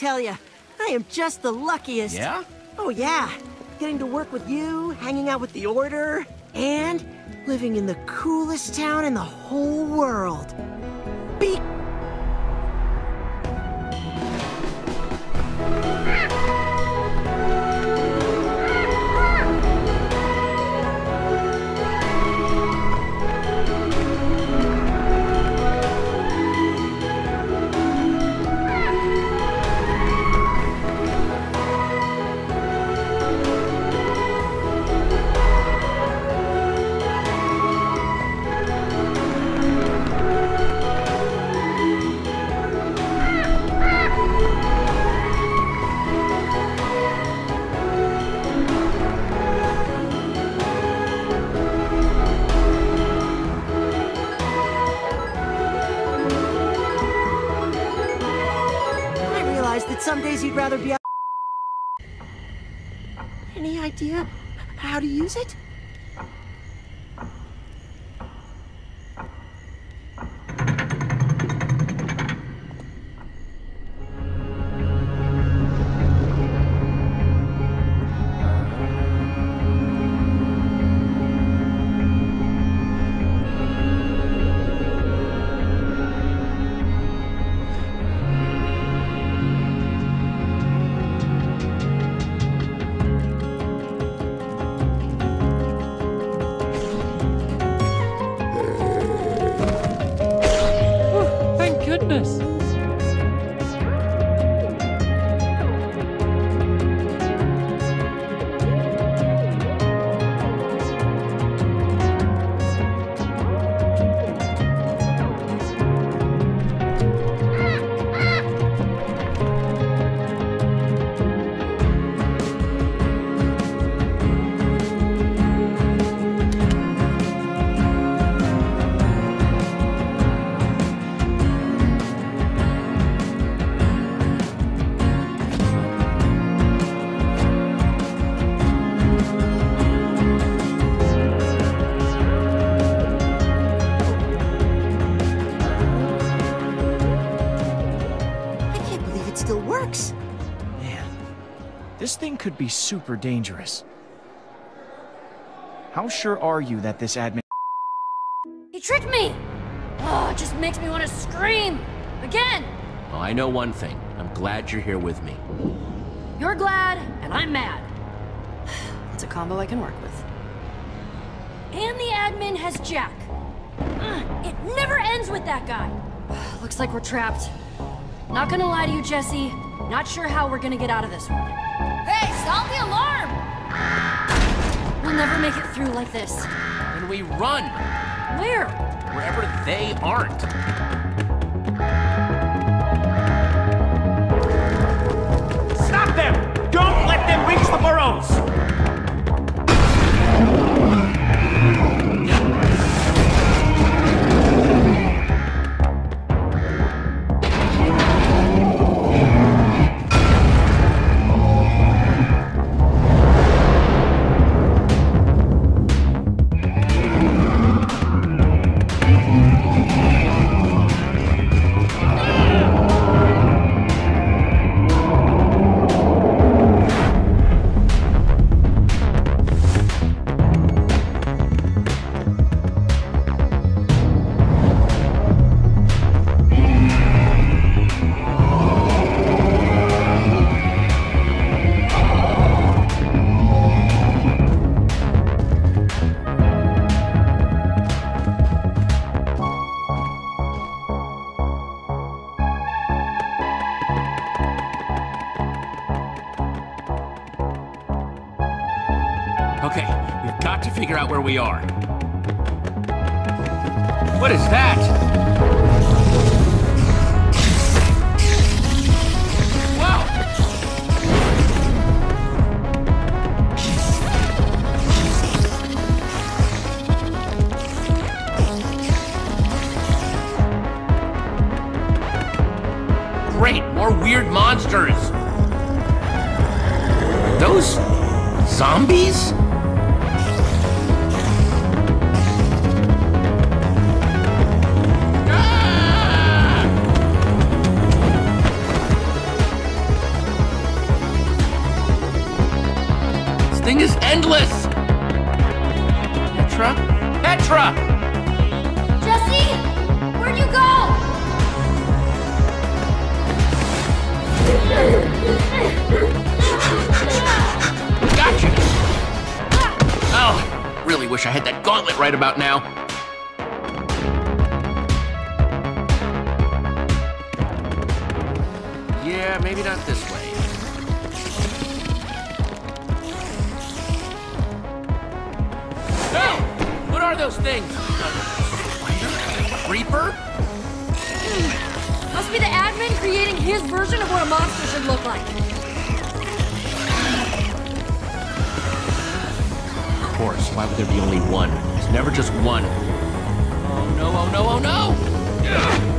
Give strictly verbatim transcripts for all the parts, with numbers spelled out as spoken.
tell you, I am just the luckiest. Yeah? Oh yeah, getting to work with you, hanging out with the Order, and living in the coolest town in the whole world. Be- that some days you'd rather be out. Any idea how to use it? Goodness. This thing could be super dangerous. How sure are you that this admin— He tricked me! Oh, it just makes me want to scream! Again! Well, I know one thing. I'm glad you're here with me. You're glad, and I'm mad. It's a combo I can work with. And the admin has Jack. Ugh, it never ends with that guy. Looks like we're trapped. Not gonna lie to you, Jesse. Not sure how we're gonna get out of this one. Hey, sound the alarm! We'll never make it through like this. Then we run! Where? Wherever they aren't. Stop them! Don't let them reach the burrows! Okay, we've got to figure out where we are. What is that? Wow! Great, more weird monsters! Are those zombies? thing is endless! Petra? Petra! Jesse! Where'd you go? Gotcha! Oh, really wish I had that gauntlet right about now. Yeah, maybe not this way. No! What are those things? A spider? Reaper? Must be the admin creating his version of what a monster should look like. Of course, why would there be only one? There's never just one. Oh no, oh no, oh no!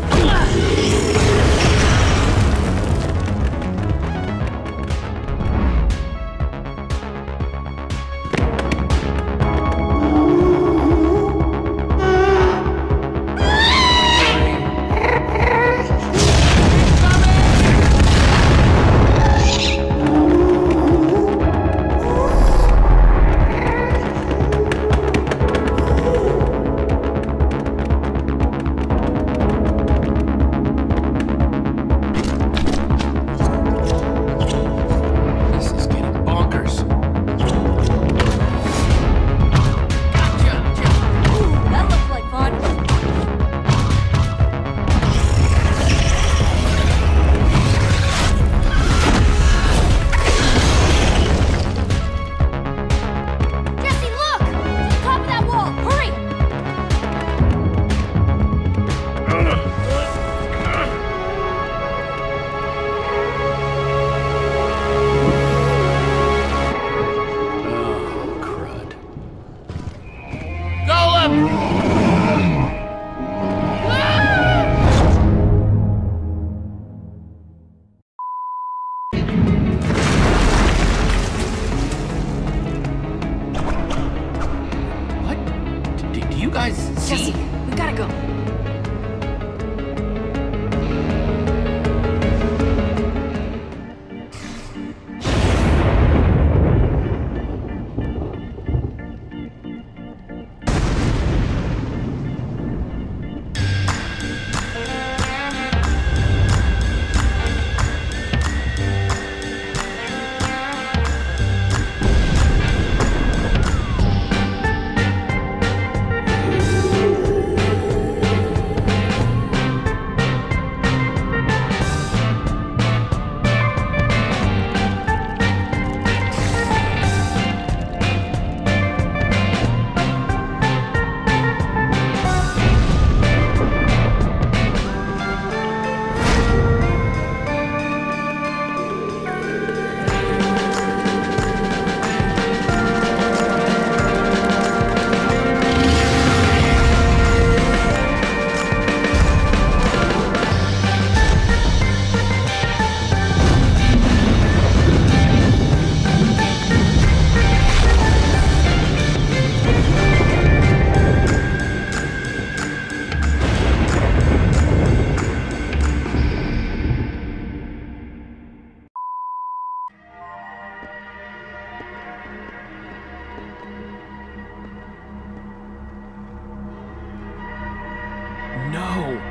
Jesse, we gotta go. No!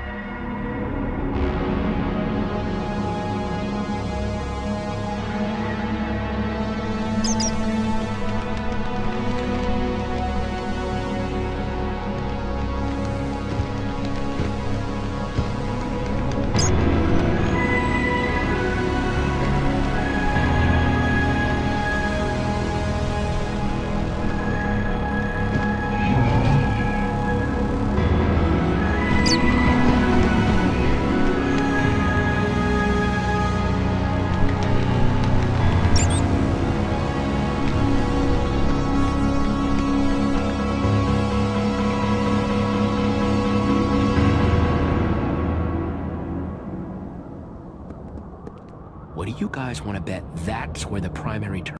What do you guys want to bet that's where the primary